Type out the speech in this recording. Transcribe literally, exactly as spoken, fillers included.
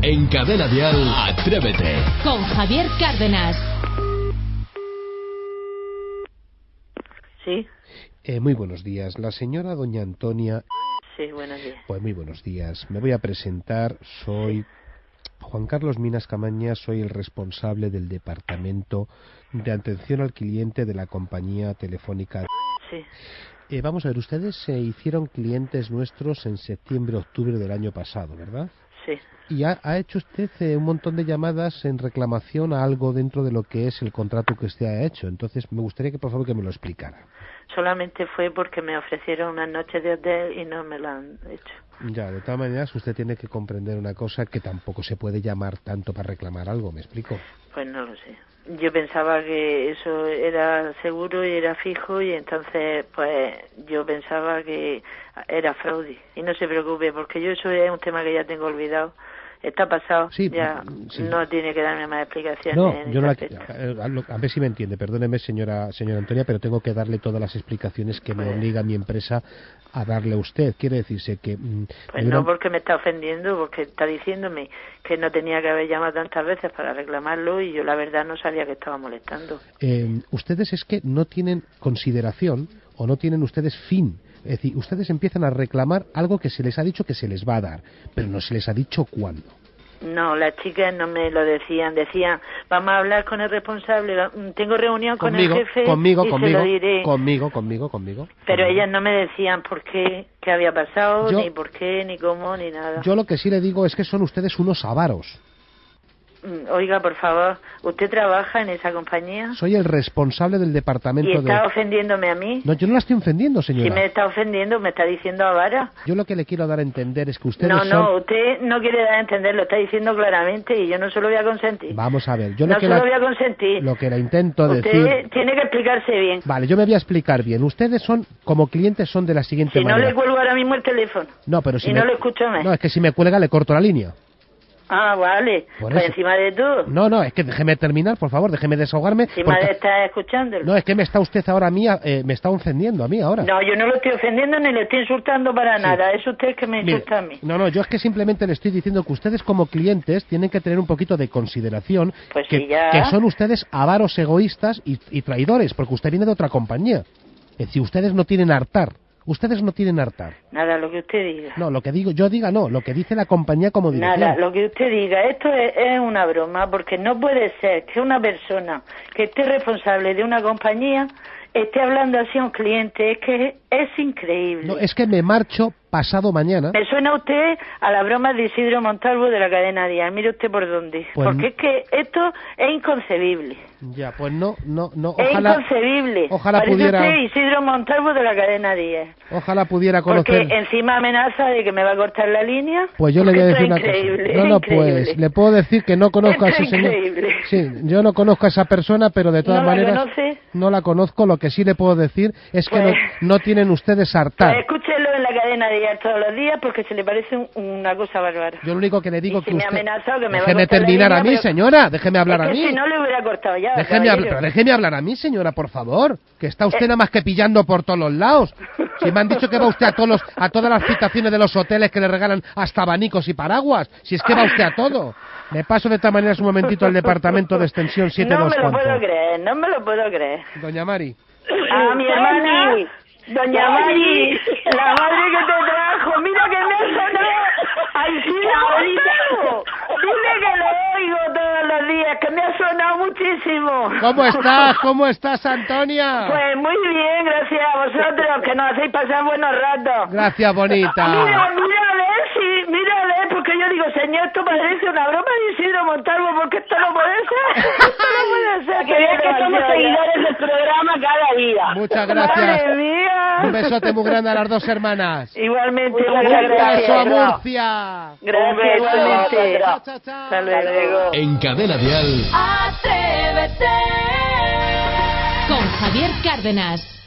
En Cadena Dial, Atrévete. Con Javier Cárdenas. Sí. Eh, muy buenos días. La señora doña Antonia. Sí, buenos días. Pues muy buenos días. Me voy a presentar. Soy Juan Carlos Minas Camaña. Soy el responsable del departamento de atención al cliente de la compañía telefónica. Sí. Eh, vamos a ver, ustedes se hicieron clientes nuestros en septiembre, octubre del año pasado, ¿verdad? Sí. Y ha, ha hecho usted eh, un montón de llamadas en reclamación a algo dentro de lo que es el contrato que usted ha hecho. Entonces, me gustaría que por favor que me lo explicara. Solamente fue porque me ofrecieron unas noches de hotel y no me lo han hecho. Ya, de todas maneras, usted tiene que comprender una cosa, que tampoco se puede llamar tanto para reclamar algo, ¿me explico? Pues no lo sé. Yo pensaba que eso era seguro y era fijo, y entonces pues yo pensaba que era fraude. Y no se preocupe, porque yo eso es un tema que ya tengo olvidado. Está pasado, sí, ya sí. No tiene que darme más explicaciones. No, en yo no la, a, a ver si me entiende, perdóneme señora señora Antonia, pero tengo que darle todas las explicaciones que pues, me obliga mi empresa a darle a usted. Quiere decirse que... Pues no, porque me está ofendiendo, porque está diciéndome que no tenía que haber llamado tantas veces para reclamarlo, y yo la verdad no sabía que estaba molestando. Eh, ustedes es que no tienen consideración, o no tienen ustedes fin. Es decir, ustedes empiezan a reclamar algo que se les ha dicho que se les va a dar, pero no se les ha dicho cuándo. No, las chicas no me lo decían. Decían, vamos a hablar con el responsable, tengo reunión conmigo, con el jefe conmigo, y conmigo, se lo diré. Conmigo, conmigo, conmigo. Pero conmigo. ellas no me decían por qué, qué había pasado, yo, ni por qué, ni cómo, ni nada. Yo lo que sí le digo es que son ustedes unos avaros. Oiga, por favor, ¿usted trabaja en esa compañía? Soy el responsable del departamento de... ¿Y está de... ofendiéndome a mí? No, yo no la estoy ofendiendo, señora. Si me está ofendiendo, me está diciendo avara. Yo lo que le quiero dar a entender es que ustedes No, son... no, usted no quiere dar a entender, lo está diciendo claramente, y yo no se lo voy a consentir. Vamos a ver, yo lo no que se la... lo voy a consentir. Lo que le intento usted decir... Usted tiene que explicarse bien. Vale, yo me voy a explicar bien. Ustedes son, como clientes, son de la siguiente si manera. Si no le cuelgo ahora mismo el teléfono. No, pero si y me... no lo escucho más. No, es que si me cuelga le corto la línea. Ah, vale. Por pues eso. Encima de tú. No, no, es que déjeme terminar, por favor, déjeme desahogarme. Encima porque... de estar escuchándolo. No, es que me está usted ahora a mí, eh, me está ofendiendo a mí ahora. No, yo no lo estoy ofendiendo ni le estoy insultando para sí. nada. Es usted que me Mire, insulta a mí. No, no, yo es que simplemente le estoy diciendo que ustedes como clientes tienen que tener un poquito de consideración. Pues que, sí, ya. que son ustedes avaros, egoístas y, y traidores, porque usted viene de otra compañía. Es decir, ustedes no tienen hartar. Ustedes no tienen hartar. Nada, lo que usted diga. No, lo que digo, yo diga no, lo que dice la compañía como dirección. Nada, lo que usted diga. Esto es, es una broma, porque no puede ser que una persona que esté responsable de una compañía esté hablando así a un cliente. Es que es increíble. No, es que me marcho pasado mañana. Me suena usted a la broma de Isidro Montalvo de la cadena Dial. Mire usted por dónde. Pues porque es que esto es inconcebible. Ya, pues no, no, no. Es ojalá, inconcebible. Ojalá Parece pudiera. usted Isidro Montalvo de la cadena Dial. Ojalá pudiera conocer. Porque encima amenaza de que me va a cortar la línea. Pues yo le voy a decir una increíble, cosa. No, no, pues le puedo decir que no conozco esto a ese señor. Increíble. Sí, yo no conozco a esa persona, pero de todas ¿No maneras. la conoce? No la conozco. Lo que sí le puedo decir es que pues, no, no tienen ustedes hartar. Pues escúchelo en la cadena Dial todos los días, porque se le parece un, una cosa bárbara. Yo lo único que le digo y que si usted... me ha amenazado que me déjeme va a cortar terminar la a línea, mí, pero... señora. Déjeme hablar es que a mí. si no le hubiera cortado ya. Déjeme, hablar, pero déjeme hablar a mí, señora, por favor. Que está usted eh... nada más que pillando por todos los lados. Si me han dicho que va usted a todos los, a todas las habitaciones de los hoteles que le regalan hasta abanicos y paraguas. Si es que va usted a todo. Me paso de esta manera un momentito al departamento de extensión siete dos cuatro. No me lo puedo creer, no me lo puedo creer. Doña Mari. A mi hermana, doña Mari, la madre que te trajo, mira que me ha sonado. ¡Ay, sí, Montalvo! Dile que lo oigo todos los días, que me ha sonado muchísimo. ¿Cómo estás? ¿Cómo estás, Antonia? Pues muy bien, gracias a vosotros, que nos hacéis pasar buenos ratos. Gracias, bonita. Mira, mira a ver si, mira a ver, porque yo digo, señor, esto parece una broma de Isidro Montalvo, porque esto no puede ser. Esto no puede ser. Que veas que somos seguidores del programa cada día. Muchas gracias. Madre mía. Un besote muy grande a las dos hermanas. Igualmente, muchas muchas gracias. gracias. Un beso a Murcia. Gracias, igualmente. Chao, chao, chao. Hasta luego. En Cadena Dial. Atrévete con Javier Cárdenas.